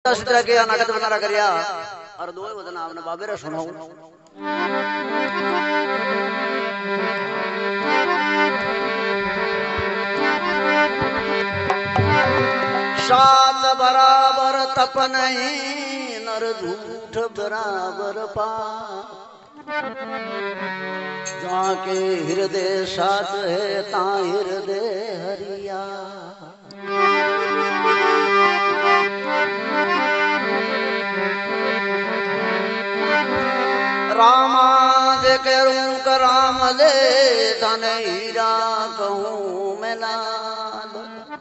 उल्टा सीधा किया नाटक बनारा करिया और दो वचन आपने बाबेरा सुनाऊं। सात बराबर तप नहीं नर झूठ बराबर पाप। जाके हृदय साच है ता हृदय हरिया। रामा दे करूं कर राम दे धन हीरा कहूं मैं लाल।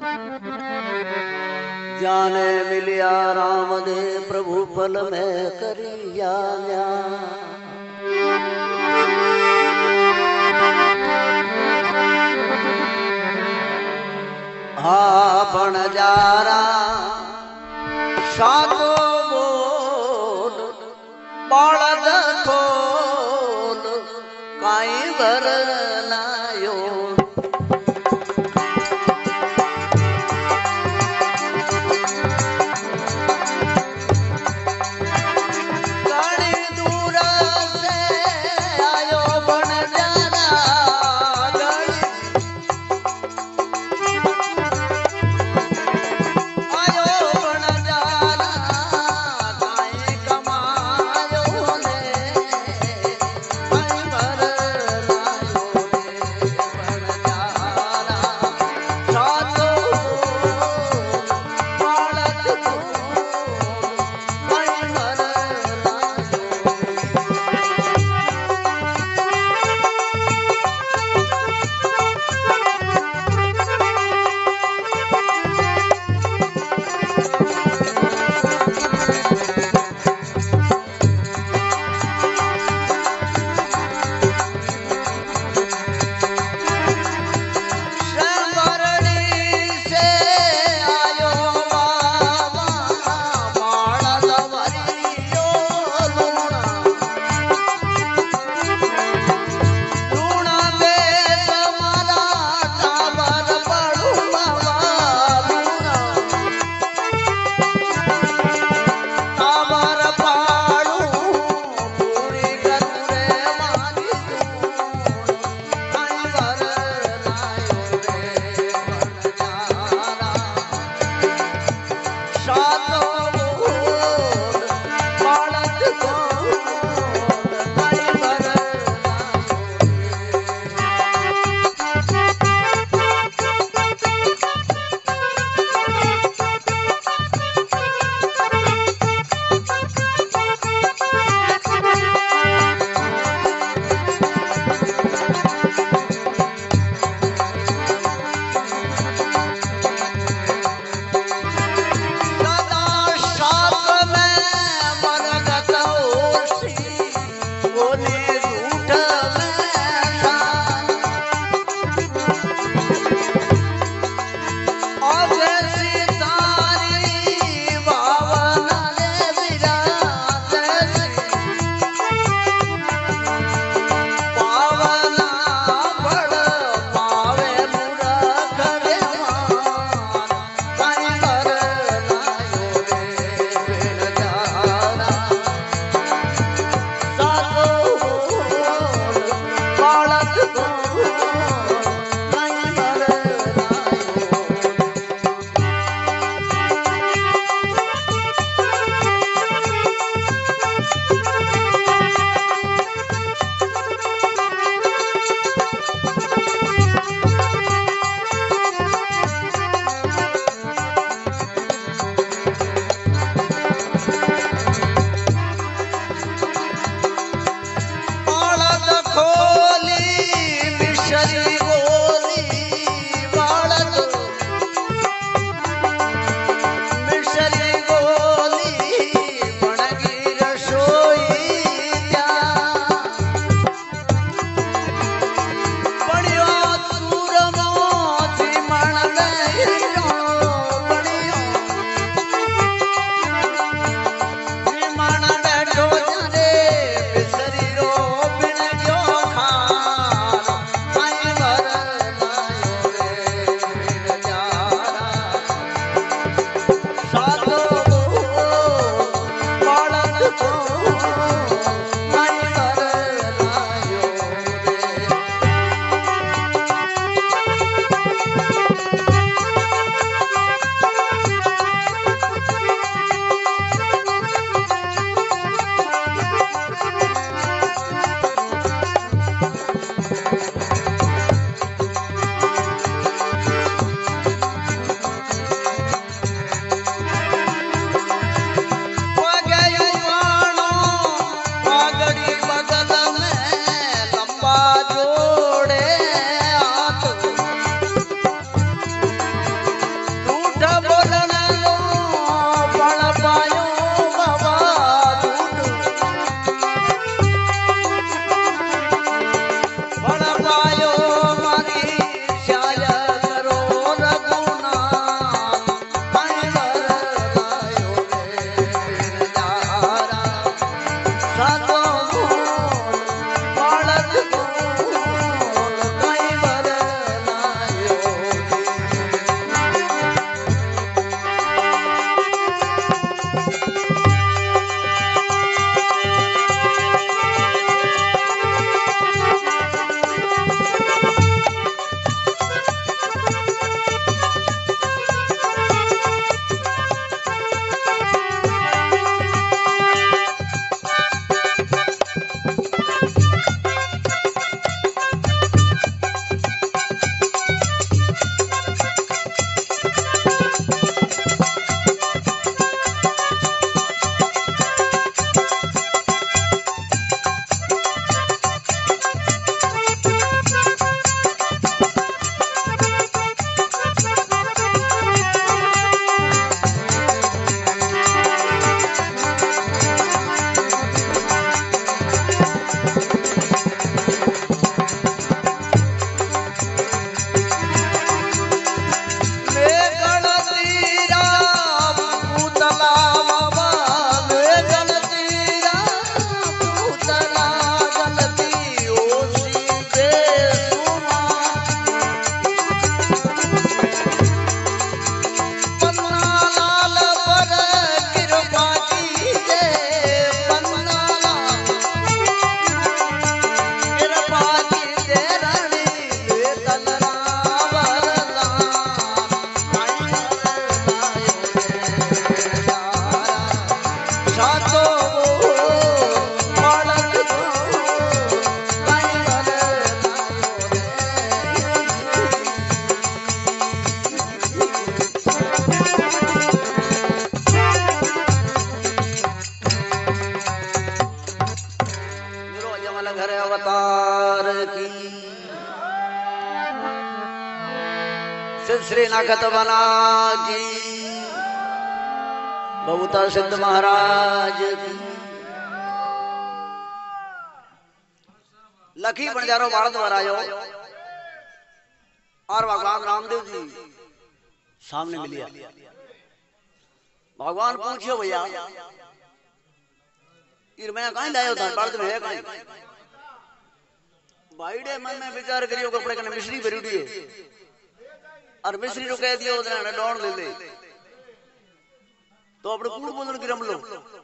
जाने मिलिया राम दे प्रभु पल में करिया हा पण जारा सातो बोल बाळद खोल काई भरनायो। सातो बालक को काई भले निरो जमल घर अवतार की श्री नागत बना की बहुता सिद्ध महाराज की लखी बंजारो बाढ़ द्वारायो और भगवान रामदेव जी सामने मिलिया। भगवान पूछियो भैया इर मैं कहीं लायो था बाढ़ में है कहीं भाईडे मन में विचार करियो कपड़े कने मिश्री भरी है और मिश्री को कह दियो उधर डोन ले ले तो अपने कूड़ बोलन की रमलो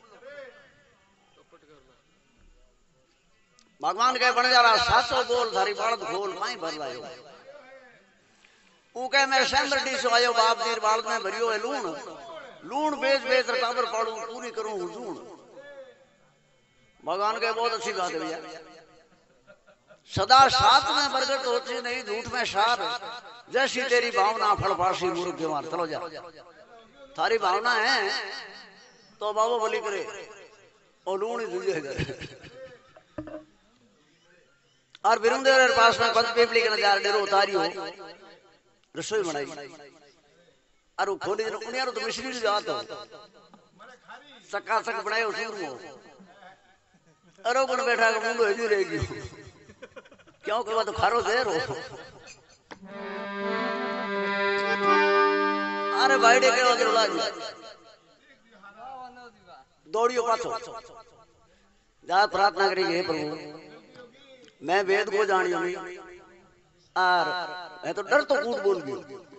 भगवान कहे बन जा रहा 700 बोल थारी बालद खोल काई भर लायो ऊ कहे मैं सैंबर डिश आयो बाप दीर बालद में भरियो है लूण लूण बेच बेच रकाबर पाड़ू पूरी करूं हुजूर। भगवान कहे बहुत अच्छी बात है भैया सदा साथ में बरगद होती नहीं झूठ में सार जैसी तेरी भावना फड़फासी मूर्ख जवान चलो जा थारी भावना है तो बाबू बोली करे और लूण ही दूजे और बिरुंदेर पास में पंच पीपली के नजार डेरो उतारी हो रसोई बनाई और वो खोली उन्हें तो मिश्री जात हो सका सक बनाए उसूर मो अरे कौन बैठा के मुंडो हिजी रहेगी क्यों के बाद तो खारो देर हो अरे भाईडे के वगैरह लाज दौड़ियो पाछो जा प्रार्थना करी हे प्रभु मैं वेद को जानियो नहीं और मैं तो डर तो कूट बोल गई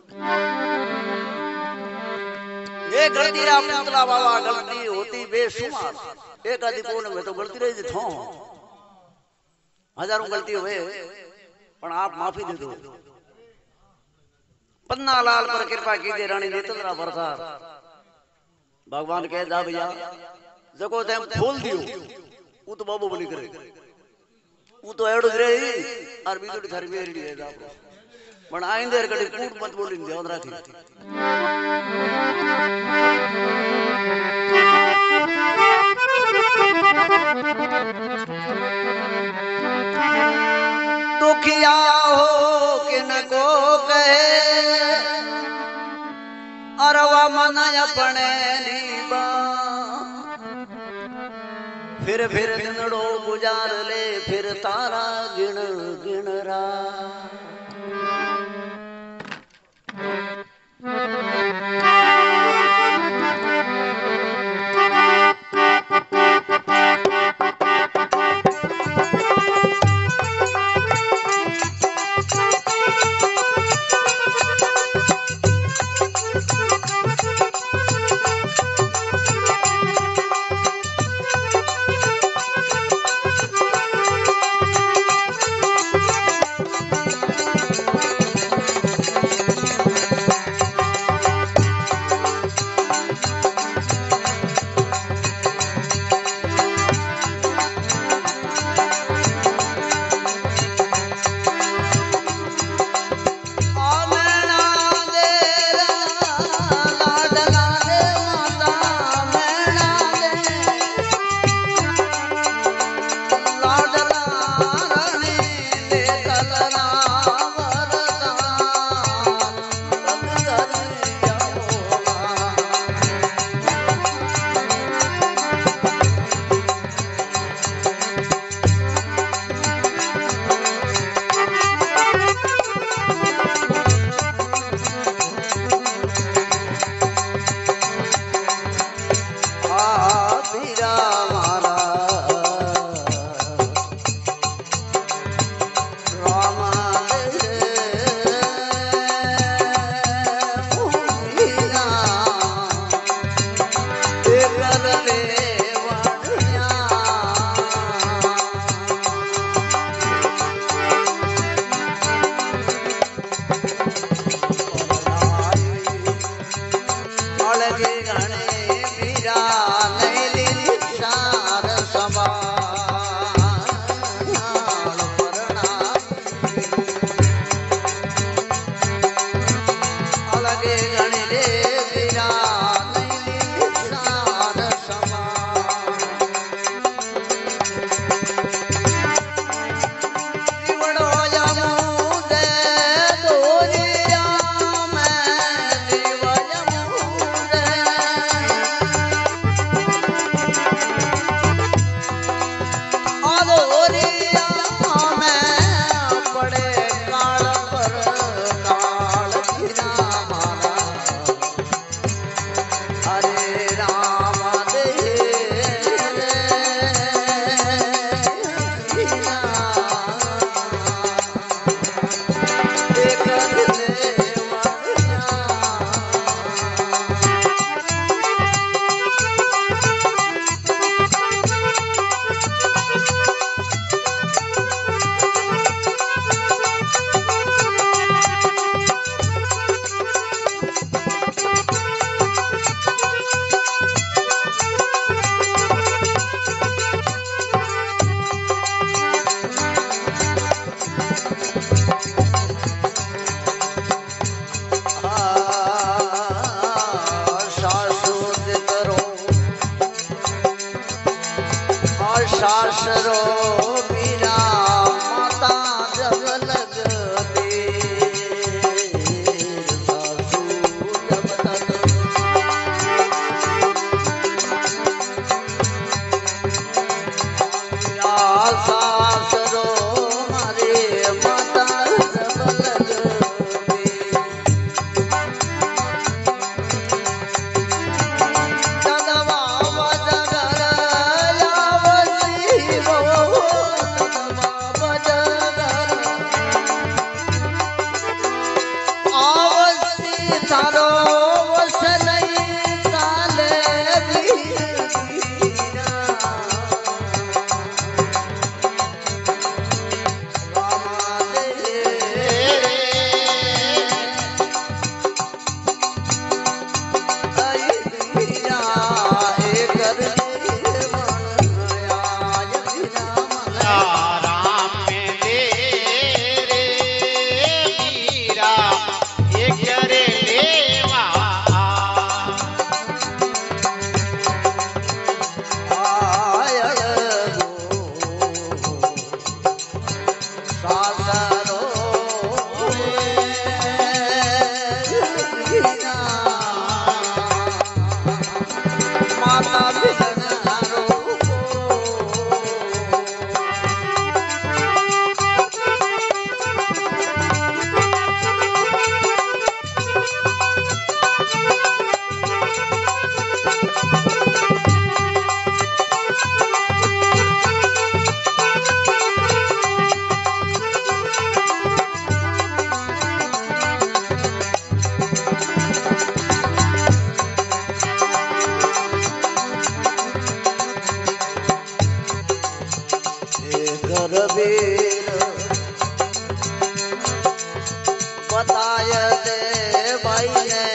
ये गलती रा पुतला बाबा गलती होती बेशुमार एक आदि को ने तो गलती रही थो हजारों गलती हुए पर आप माफी दे दो पन्ना लाल पर कृपा कीजिए रानी नेतरा बरसार। भगवान कहे जा भैया जको ते खोल दियो वो तो बाबू बोली करे वो तो एड़ो रे और बीजोड़ी थारी मेरी है जा पण आइंदे कड़ी कूट मत बोली ध्यान राखी दुखिया हो किन को कहे अरवा मन अपने नीबा फिर दिनड़ो गुजार ले फिर तारा गिण गिण रा सासरो मीरा माता जब लग सासू जब तक सासरो मारे माता जब लग बताय दे भाई ने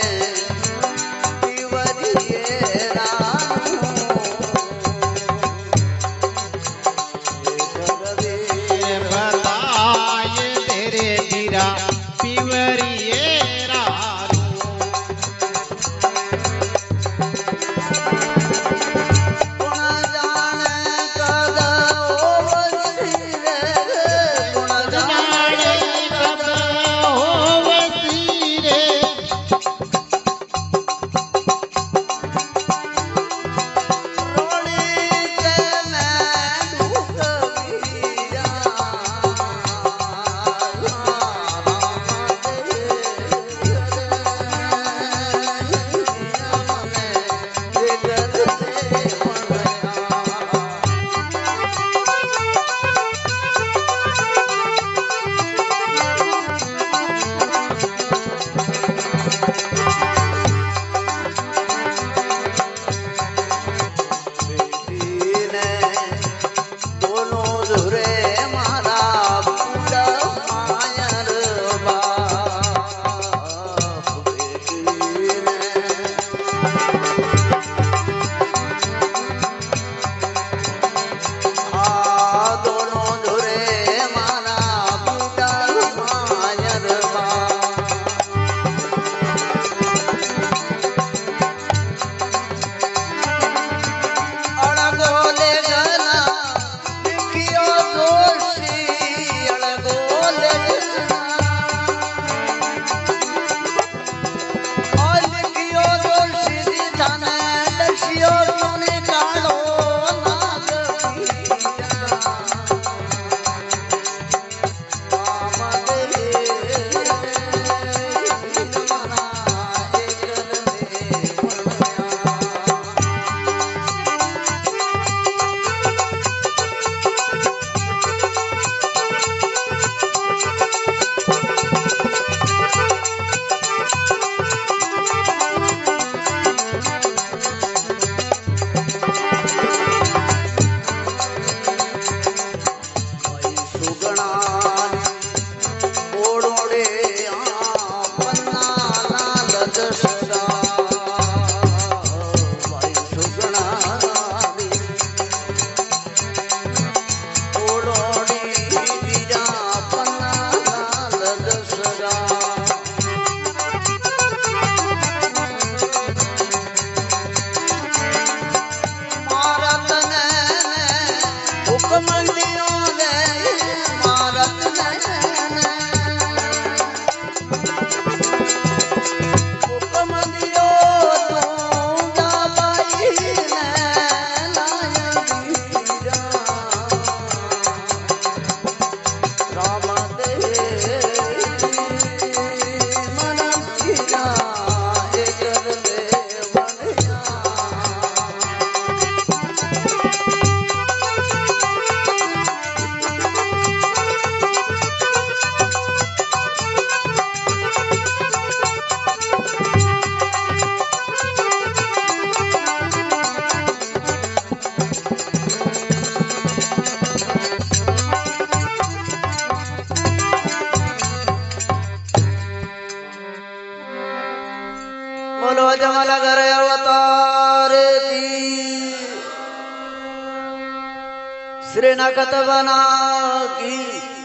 बोलो जमल घर अवतार की श्री नकत बना की